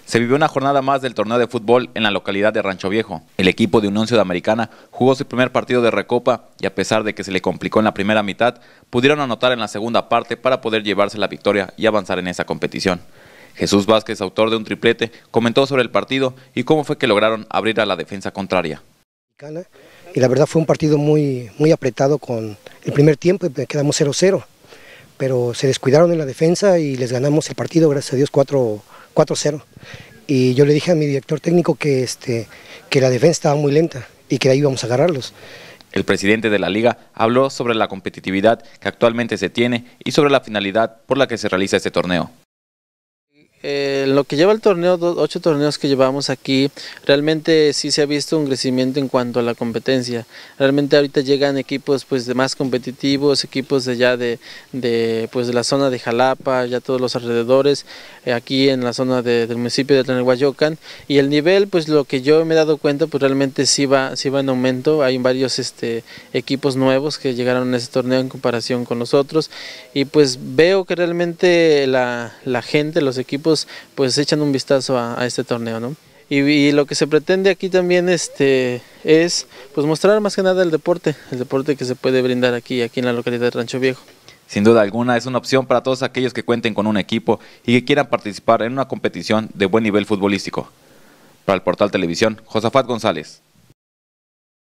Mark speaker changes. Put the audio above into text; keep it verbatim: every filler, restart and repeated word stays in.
Speaker 1: Se vivió una jornada más del torneo de fútbol en la localidad de Rancho Viejo. El equipo de Unión Sudamericana jugó su primer partido de Recopa y a pesar de que se le complicó en la primera mitad, pudieron anotar en la segunda parte para poder llevarse la victoria y avanzar en esa competición. Jesús Vázquez, autor de un triplete, comentó sobre el partido y cómo fue que lograron abrir a la defensa contraria.
Speaker 2: Y la verdad fue un partido muy, muy apretado con el primer tiempo y quedamos cero cero, pero se descuidaron en la defensa y les ganamos el partido, gracias a Dios, cuatro cero. Y yo le dije a mi director técnico que, este, que la defensa estaba muy lenta y que ahí íbamos a agarrarlos.
Speaker 1: El presidente de la liga habló sobre la competitividad que actualmente se tiene y sobre la finalidad por la que se realiza este torneo.
Speaker 3: Eh, lo que lleva el torneo, ocho torneos que llevamos aquí, realmente sí se ha visto un crecimiento en cuanto a la competencia. Realmente ahorita llegan equipos pues de más competitivos, equipos de ya de, de pues de la zona de Jalapa, ya todos los alrededores, eh, aquí en la zona de, del municipio de Tlalnehuayocan, y el nivel, pues lo que yo me he dado cuenta, pues realmente sí va, sí va en aumento. Hay varios este, equipos nuevos que llegaron a ese torneo en comparación con los otros, y pues veo que realmente la, la gente, los equipos pues echan un vistazo a, a este torneo, ¿no? Y, y lo que se pretende aquí también este, es pues mostrar más que nada el deporte, el deporte que se puede brindar aquí, aquí en la localidad de Rancho Viejo.
Speaker 1: Sin duda alguna es una opción para todos aquellos que cuenten con un equipo y que quieran participar en una competición de buen nivel futbolístico. Para el Portal Televisión, Josafat González.